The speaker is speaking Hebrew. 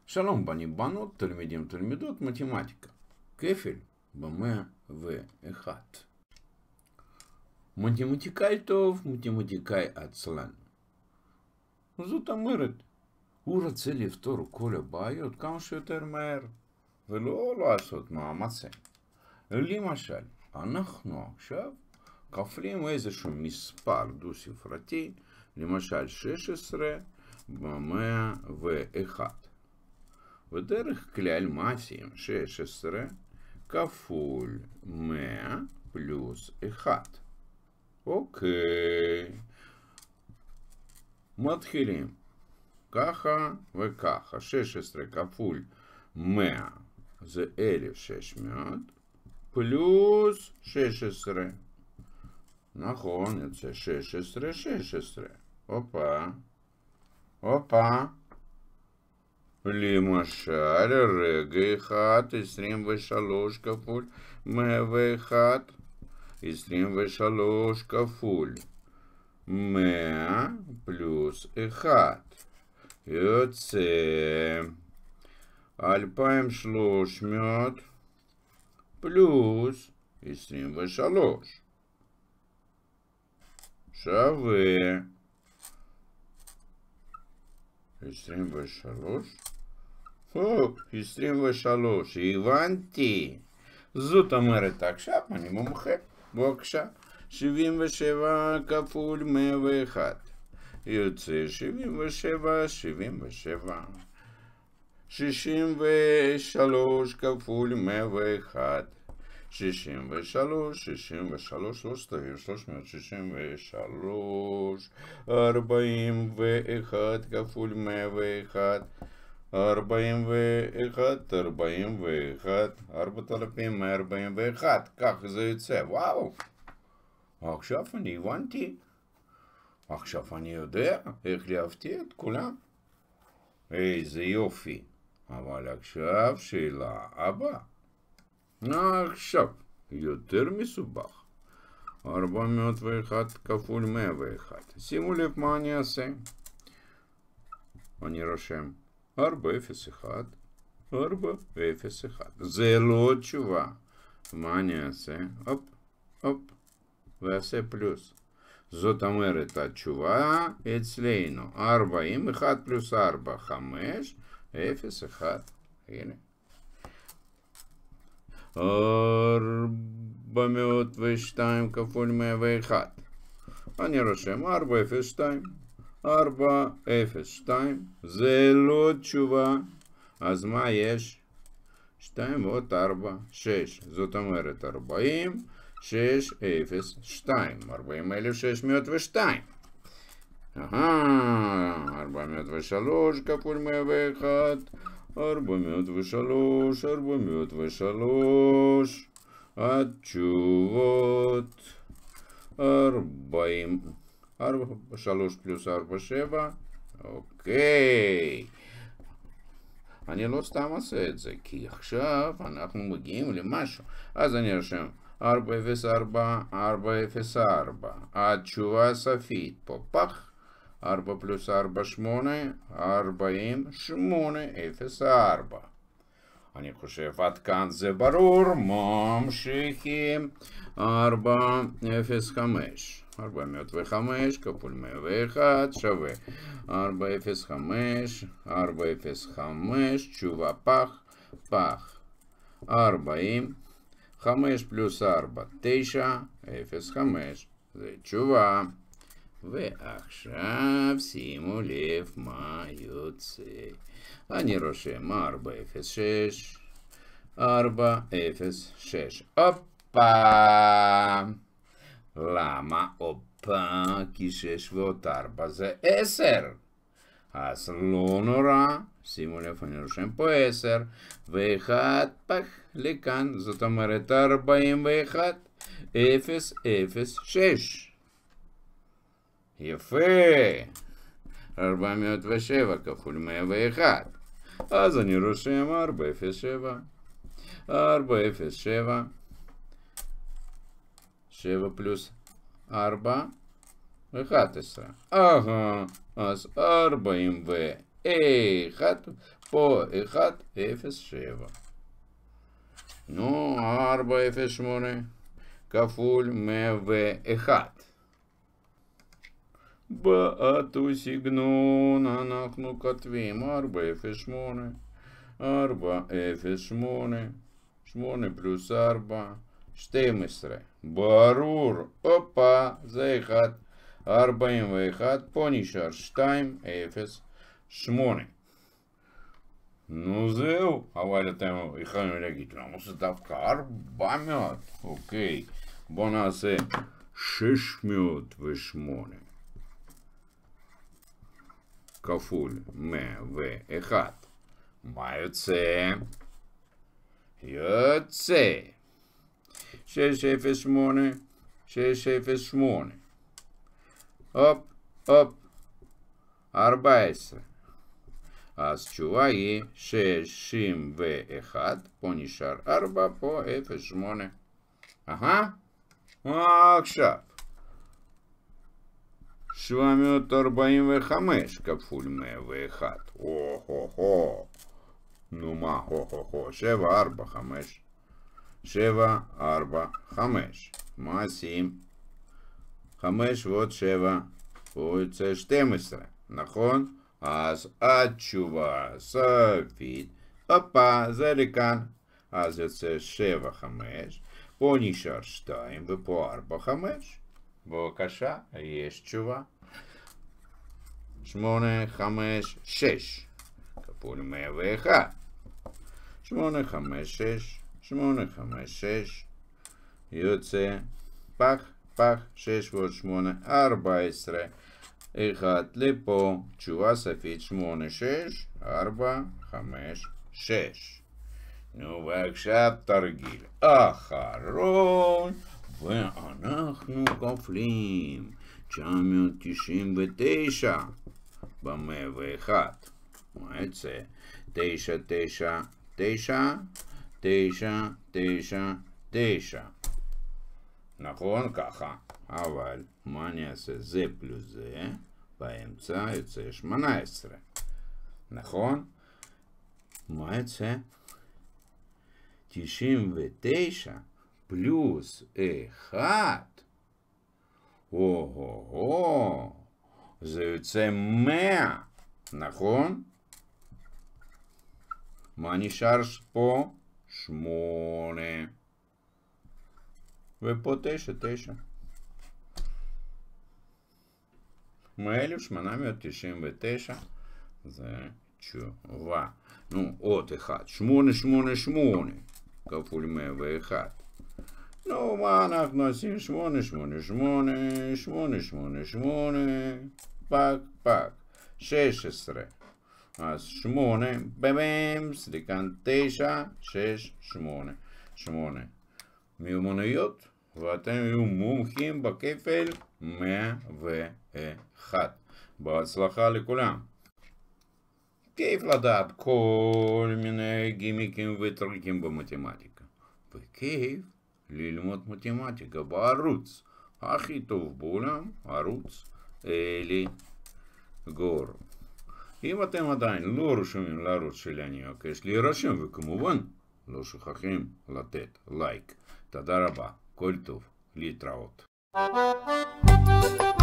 שלום בנים בנות, תלמידים תלמידות, מתמטיקה. כפל ב-101. מתמטיקאי טוב, מתמטיקאי עצלן. זאת אומרת, הוא רוצה לפתור כל הבעיות כמה שיותר מהר, ולא לעשות מאמצים. למשל, אנחנו עכשיו כפלים איזשהו מספר דו-ספרתי, למשל 16 ב-101. בדרך כלל מעשים 16 כפול 100 פלוס 1. אוקיי. מתחילים. ככה וככה. 16 כפול 100 זה 1600 פלוס 16. נכון, יוצא 16. הופה. למשל, רגע אחד, 23 כפול 101, 23 כפול 100 פלוס 1, יוצא 2300 פלוס 23, שווה 23. 23, הבנתי. זאת אומרת, עכשיו אני מומחה. בבקשה. 77 כפול 101. יוצא 77. 63 כפול 101. 63, לא סתביר, 363. 41 כפול 101. 41, 4141, כך זה יוצא, וואו. עכשיו אני הבנתי. עכשיו אני יודע איך להפתיע את כולם. איזה יופי. אבל עכשיו שאלה הבאה. עכשיו, יותר מסובך. 401 כפול 101. שימו לב מה אני אעשה. אני רושם 401, 401. זה לא תשובה. מה אני אעשה? הופ, ועשה פלוס. זאת אומרת, התשובה אצלנו 40, 1 פלוס 4, 5, 0, 1. הנה. 402 כפול 101. אני רושם 402. 402, זה לא תשובה. אז מה יש? 2 ועוד 4, 6. זאת אומרת 40, 6, 0, 2. 40,602. 403 כפול 101. 403. התשובות 40. 3 פלוס 4, 7. אוקיי. אני לא סתם עושה את זה, כי עכשיו אנחנו מגיעים למשהו. אז אני ארשם 404, 404. התשובה הסופית פה פח. 4 פלוס 4, 8. 48, 04. אני חושב עד כאן זה ברור. ממשיכים. 405. 405 כפול 101 שווה 405, 405, תשובה פח, 40, 5 פלוס 4, 9, 05, זה תשובה. ועכשיו שימו לב מה יוצא. אני רושם 406, 406, הופה. למה? הופה, כי 6 ועוד 4 זה 10. אז לא נורא. שימו לב, אני רושם פה 10. ו1 פח לכאן. זאת אומרת 41, 0, 0, 6. יפה. 407 כפול 101. אז אני רושם 407. 407. 7 פלוס 4, 11. אז 41 1, פה 1, 0, 7. נו, 408 כפול 101. באותו סגנון אנחנו כותבים 408, 408, 8 פלוס 4, 12. ברור, הופה, זה 1, 41, פה נשאר 2, 0, 8. נו זהו, אבל אתם יכולים להגיד, למה זה דווקא 400? אוקיי, בואו נעשה 608 כפול 101. מה יוצא? יוצא 608, 608. הופ, הופ, 14. אז תשובה היא 61, פה נשאר 4, פה 0, 8. עכשיו 745 כפול 101. הו-הו-הו. נו מה, הו-הו-הו. 7, 4, 5. 7, 4, 5. מה עושים? 5 ועוד 7, הוא יוצא 12, נכון? אז התשובה סופית, הופה, זה לכאן. אז יוצא 7, 5, פה נשאר 2 ופה 4, 5. בבקשה, יש תשובה. 8, 5, 6 כפול 101. 8, 5, 6, 8, 5, 6 יוצא פח, פח, 6 ועוד 8, 14. 1 לפה, תשובה סופית 8, 6, 4, 5, 6. נו, ועכשיו תרגיל אחרון, ואנחנו כופלים 999 ב-101. מה יוצא? 9, 9, 9, 9, 9, 9. נכון? ככה. אבל מה אני אעשה? זה פלוס זה, באמצע יוצא 18. נכון? מה יוצא? 99 פלוס 1. הו-הו-הו. זה יוצא 100. נכון? מה נשאר פה? 8. ופה 9, 9. 1899 זה תשובה. נו, עוד 1. 888 כפול 101. נו, מה אנחנו עושים? 888, 888, פק, פק. 16. אז 8, בממס, לכאן 9, 6, 8. 8. מיומנויות, ואתם יהיו מומחים בכפל 101. בהצלחה לכולם. כיף לדעת כל מיני גימיקים וטריקים במתמטיקה. וכיף ללמוד מתמטיקה בערוץ הכי טוב בעולם, ערוץ אלי גור. אם אתם עדיין לא רשומים לערוץ שלי, אני מבקש להירשם, וכמובן לא שוכחים לתת לייק. תודה רבה, כל טוב, להתראות.